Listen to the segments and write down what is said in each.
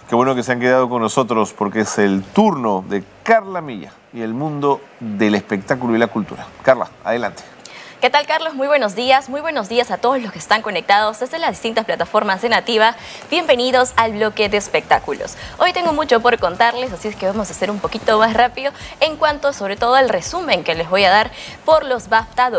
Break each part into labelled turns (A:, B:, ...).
A: Qué bueno que se han quedado con nosotros porque es el turno de Carla Milla y el mundo del espectáculo y la cultura. Carla, adelante.
B: ¿Qué tal, Carlos? Muy buenos días a todos los que están conectados desde las distintas plataformas de Nativa. Bienvenidos al bloque de espectáculos. Hoy tengo mucho por contarles, así es que vamos a hacer un poquito más rápido en cuanto sobre todo al resumen que les voy a dar por los BAFTA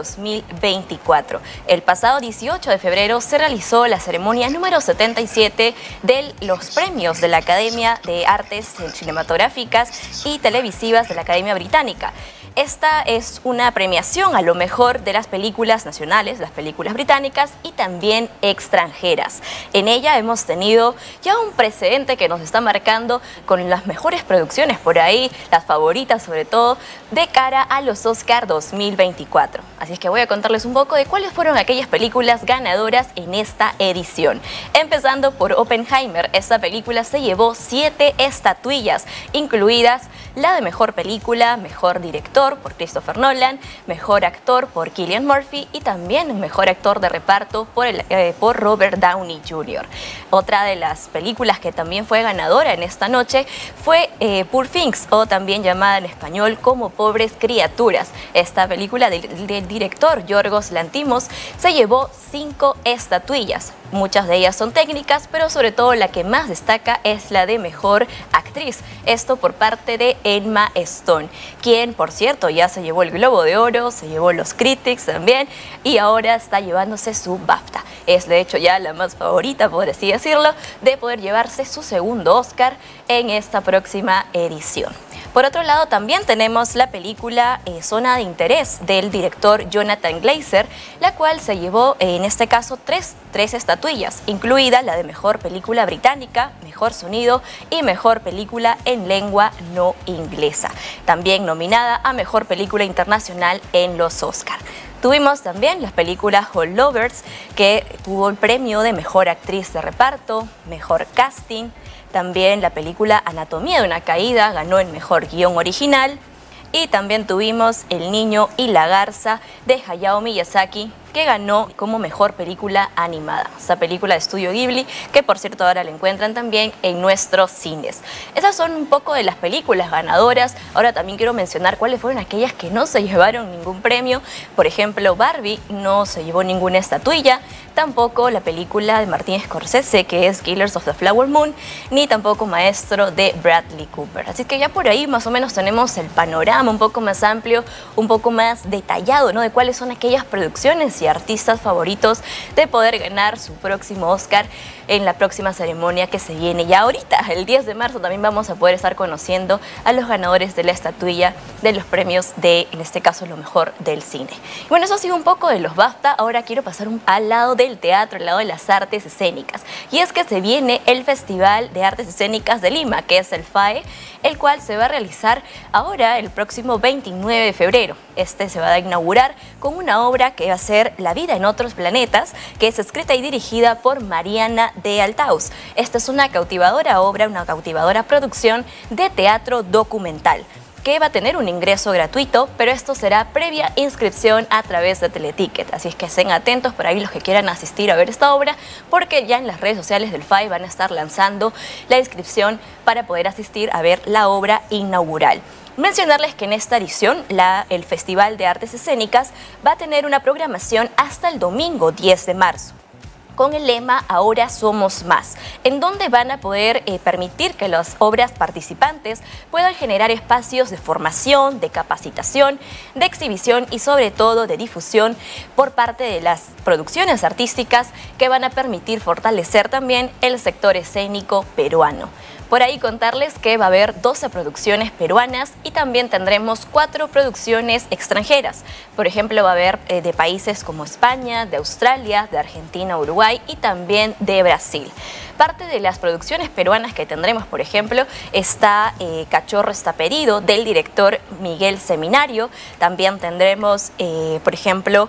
B: 2024. El pasado 18 de febrero se realizó la ceremonia número 77 de los premios de la Academia de Artes Cinematográficas y Televisivas de la Academia Británica. Esta es una premiación a lo mejor de las películas nacionales, las películas británicas y también extranjeras. En ella hemos tenido ya un precedente que nos está marcando con las mejores producciones por ahí, las favoritas sobre todo, de cara a los Oscar 2024. Así es que voy a contarles un poco de cuáles fueron aquellas películas ganadoras en esta edición. Empezando por Oppenheimer, esta película se llevó 7 estatuillas, incluidas la de mejor película, mejor director por Christopher Nolan, mejor actor por Cillian Murphy y también mejor actor de reparto por Robert Downey Jr. Otra de las películas que también fue ganadora en esta noche fue Poor Things, o también llamada en español como Pobres Criaturas. Esta película del director Yorgos Lanthimos se llevó 5 estatuillas. Muchas de ellas son técnicas, pero sobre todo la que más destaca es la de mejor actriz. Esto por parte de Emma Stone, quien, por cierto, ya se llevó el Globo de Oro, se llevó los Critics también y ahora está llevándose su BAFTA. Es de hecho ya la más favorita, por así decirlo, de poder llevarse su segundo Oscar en esta próxima edición. Por otro lado, también tenemos la película Zona de Interés del director Jonathan Glazer, la cual se llevó, en este caso, tres estatuillas, incluida la de mejor película británica, mejor sonido y mejor película en lengua no inglesa. También nominada a mejor película internacional en los Oscar. Tuvimos también las películas Holdovers, que tuvo el premio de mejor actriz de reparto, mejor casting. También la película Anatomía de una caída ganó el mejor guión original. Y también tuvimos El niño y la garza de Hayao Miyazaki, que ganó como mejor película animada. Esa película de Estudio Ghibli, que por cierto ahora la encuentran también en nuestros cines. Esas son un poco de las películas ganadoras. Ahora también quiero mencionar cuáles fueron aquellas que no se llevaron ningún premio. Por ejemplo, Barbie no se llevó ninguna estatuilla, tampoco la película de Martin Scorsese, que es Killers of the Flower Moon, ni tampoco Maestro de Bradley Cooper. Así que ya por ahí más o menos tenemos el panorama un poco más amplio, un poco más detallado, ¿no?, de cuáles son aquellas producciones y artistas favoritos de poder ganar su próximo Oscar en la próxima ceremonia que se viene ya ahorita. El 10 de marzo también vamos a poder estar conociendo a los ganadores de la estatuilla de los premios de, en este caso, lo mejor del cine. Y bueno, eso ha sido un poco de los BAFTA. Ahora quiero pasar al lado del teatro, al lado de las artes escénicas. Y es que se viene el Festival de Artes Escénicas de Lima, que es el FAE, el cual se va a realizar ahora el próximo 29 de febrero. Este se va a inaugurar con una obra que va a ser La vida en otros planetas, que es escrita y dirigida por Mariana de Altaus. Esta es una cautivadora obra, una cautivadora producción de teatro documental, que va a tener un ingreso gratuito, pero esto será previa inscripción a través de Teleticket. Así es que estén atentos por ahí los que quieran asistir a ver esta obra, porque ya en las redes sociales del FAE van a estar lanzando la inscripción para poder asistir a ver la obra inaugural. Mencionarles que en esta edición el Festival de Artes Escénicas va a tener una programación hasta el domingo 10 de marzo. Con el lema Ahora somos más, en donde van a poder permitir que las obras participantes puedan generar espacios de formación, de capacitación, de exhibición y sobre todo de difusión por parte de las producciones artísticas, que van a permitir fortalecer también el sector escénico peruano. Por ahí contarles que va a haber 12 producciones peruanas y también tendremos 4 producciones extranjeras. Por ejemplo, va a haber de países como España, de Australia, de Argentina, Uruguay y también de Brasil. Parte de las producciones peruanas que tendremos, por ejemplo, está Cachorro está pedido, del director Miguel Seminario. También tendremos, por ejemplo,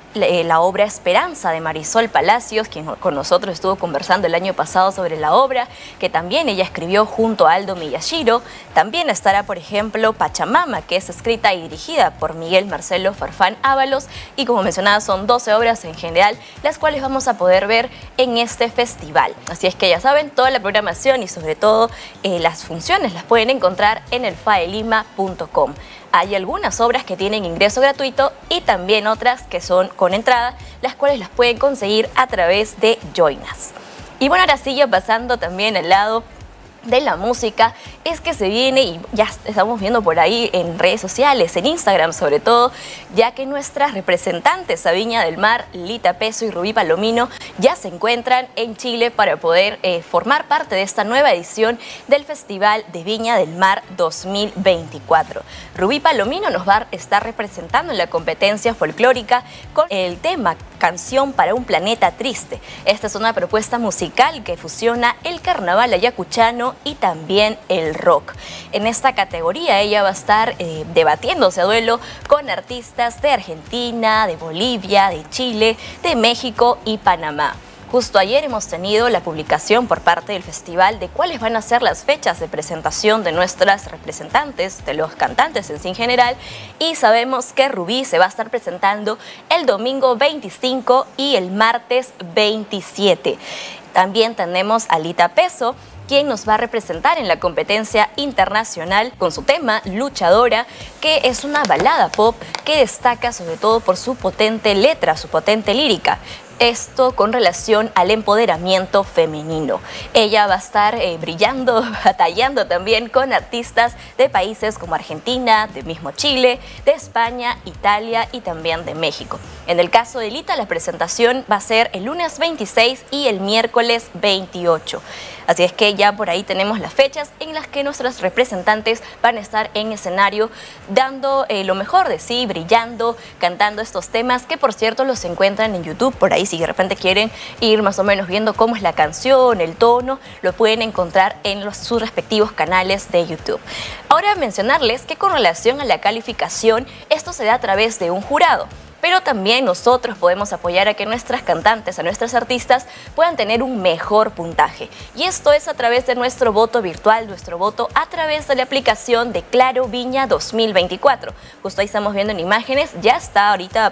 B: la obra Esperanza de Marisol Palacios, quien con nosotros estuvo conversando el año pasado sobre la obra, que también ella escribió junto a Aldo Miyashiro. También estará, por ejemplo, Pachamama, que es escrita y dirigida por Miguel Marcelo Farfán Ábalos, y como mencionaba son 12 obras en general, las cuales vamos a poder ver en este festival. Así es que ya saben, toda la programación y sobre todo las funciones las pueden encontrar en elfaelima.com. Hay algunas obras que tienen ingreso gratuito y también otras que son con entrada, las cuales las pueden conseguir a través de Join Us. Y bueno, ahora sí, ya pasando también al lado de la música, es que se viene, y ya estamos viendo por ahí en redes sociales, en Instagram sobre todo, ya que nuestras representantes a Viña del Mar, Lita Peso y Rubí Palomino, ya se encuentran en Chile para poder formar parte de esta nueva edición del Festival de Viña del Mar 2024. Rubí Palomino nos va a estar representando en la competencia folclórica con el tema Canción para un Planeta Triste. Esta es una propuesta musical que fusiona el carnaval ayacuchano y también el rock. En esta categoría ella va a estar debatiéndose a duelo con artistas de Argentina, de Bolivia, de Chile, de México y Panamá. Justo ayer hemos tenido la publicación por parte del festival de cuáles van a ser las fechas de presentación de nuestras representantes, de los cantantes en general, y sabemos que Rubí se va a estar presentando el domingo 25 y el martes 27. También tenemos a Lita Peso, quien nos va a representar en la competencia internacional con su tema Luchadora, que es una balada pop que destaca sobre todo por su potente letra, su potente lírica. Esto con relación al empoderamiento femenino. Ella va a estar brillando, batallando también con artistas de países como Argentina, de mismo Chile, de España, Italia y también de México. En el caso de Lita, la presentación va a ser el lunes 26 y el miércoles 28. Así es que ya por ahí tenemos las fechas en las que nuestros representantes van a estar en escenario dando lo mejor de sí, brillando, cantando estos temas que por cierto los encuentran en YouTube. Por ahí si de repente quieren ir más o menos viendo cómo es la canción, el tono, lo pueden encontrar en sus respectivos canales de YouTube. Ahora mencionarles que con relación a la calificación, esto se da a través de un jurado. Pero también nosotros podemos apoyar a que nuestras cantantes, a nuestras artistas puedan tener un mejor puntaje. Y esto es a través de nuestro voto virtual, nuestro voto a través de la aplicación de Claro Viña 2024. Justo ahí estamos viendo en imágenes, ya está ahorita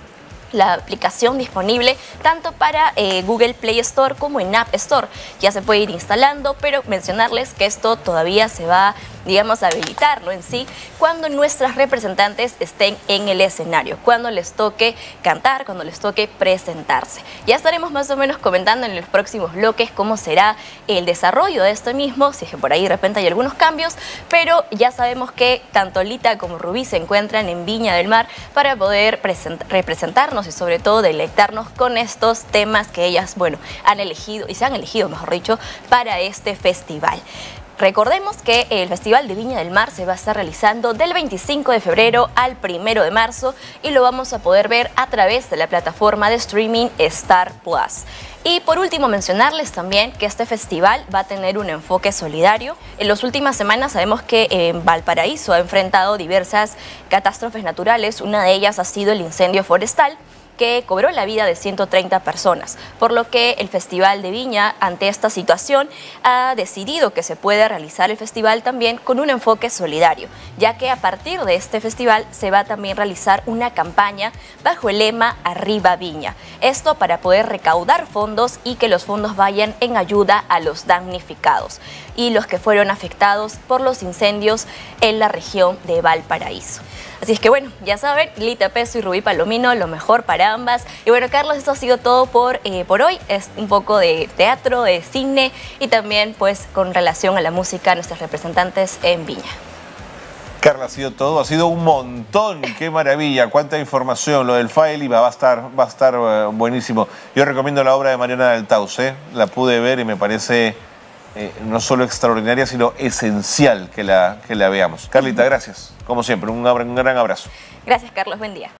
B: la aplicación disponible tanto para Google Play Store como en App Store. Ya se puede ir instalando, pero mencionarles que esto todavía se va, digamos, a habilitar, ¿no? En sí, cuando nuestras representantes estén en el escenario, cuando les toque cantar, cuando les toque presentarse. Ya estaremos más o menos comentando en los próximos bloques cómo será el desarrollo de esto mismo, si es que por ahí de repente hay algunos cambios, pero ya sabemos que tanto Lita como Rubí se encuentran en Viña del Mar para poder representarnos y sobre todo deleitarnos con estos temas que ellas, bueno, han elegido y se han elegido, mejor dicho, para este festival. Recordemos que el Festival de Viña del Mar se va a estar realizando del 25 de febrero al 1 de marzo y lo vamos a poder ver a través de la plataforma de streaming Star Plus. Y por último mencionarles también que este festival va a tener un enfoque solidario. En las últimas semanas sabemos que Valparaíso ha enfrentado diversas catástrofes naturales, una de ellas ha sido el incendio forestal, que cobró la vida de 130 personas, por lo que el Festival de Viña, ante esta situación, ha decidido que se puede realizar el festival también con un enfoque solidario, ya que a partir de este festival se va a también realizar una campaña bajo el lema Arriba Viña. Esto para poder recaudar fondos y que los fondos vayan en ayuda a los damnificados y los que fueron afectados por los incendios en la región de Valparaíso. Así es que bueno, ya saben, Lita Peso y Rubí Palomino, lo mejor para ambas. Y bueno, Carlos, esto ha sido todo por hoy. Es un poco de teatro, de cine y también pues con relación a la música, nuestros representantes en Viña.
A: Carla, ha sido todo, ha sido un montón, qué maravilla, cuánta información, lo del Faeli va a estar buenísimo. Yo recomiendo la obra de Mariana del Tauce, la pude ver y me parece no solo extraordinaria, sino esencial que la veamos. Carlita, gracias, como siempre, un gran abrazo.
B: Gracias, Carlos, buen día.